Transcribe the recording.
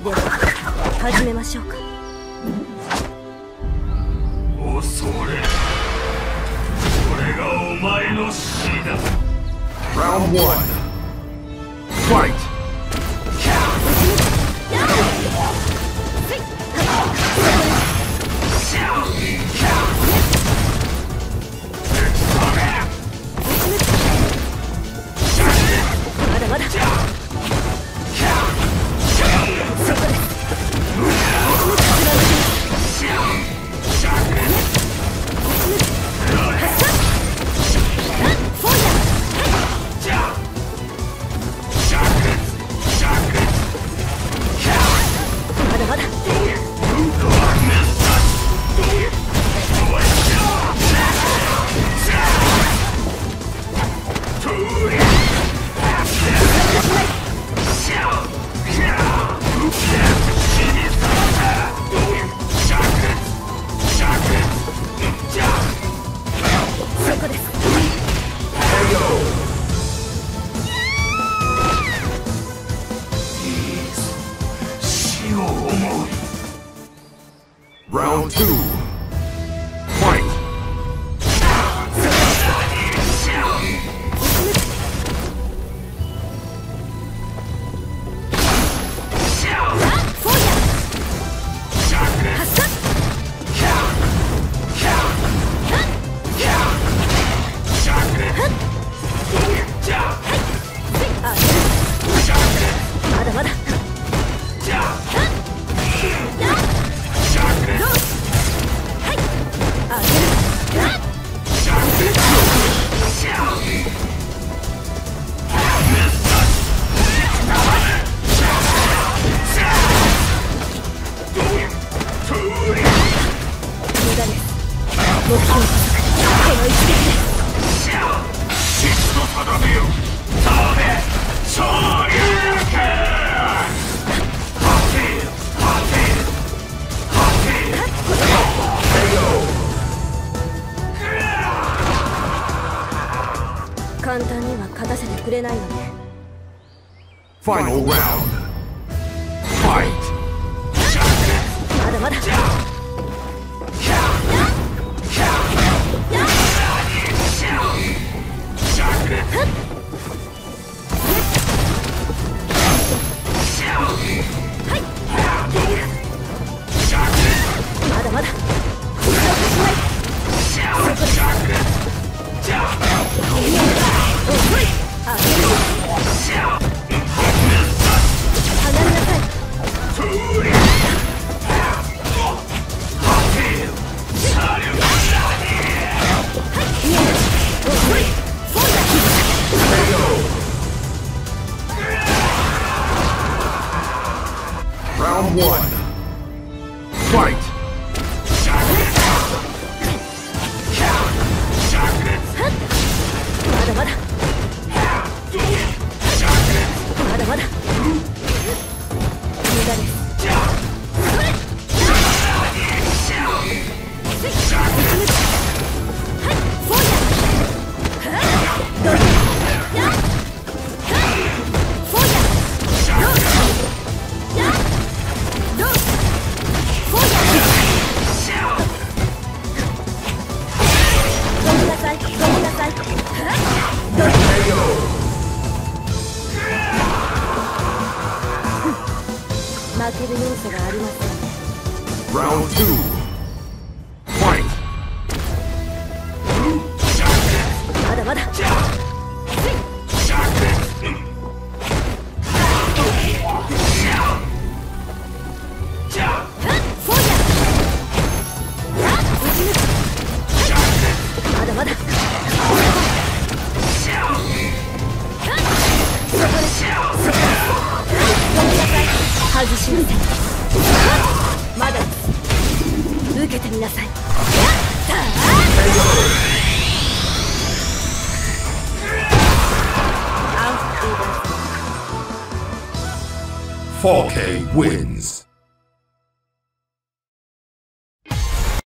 では始めましょうか。 恐れ、これがお前の死だ。 Round 1 Fight! Round 2 Fight! 簡単には勝たせてくれないよね。 Final round Fight! まだまだ。まだまだ。 Round 1 Fight! まだまだ。まだまだ。無駄です。負ける要素がありません。 Round 2 Fight! まだまだ。まだまだ。外しません。まだ受けてみなさい。 Falke wins.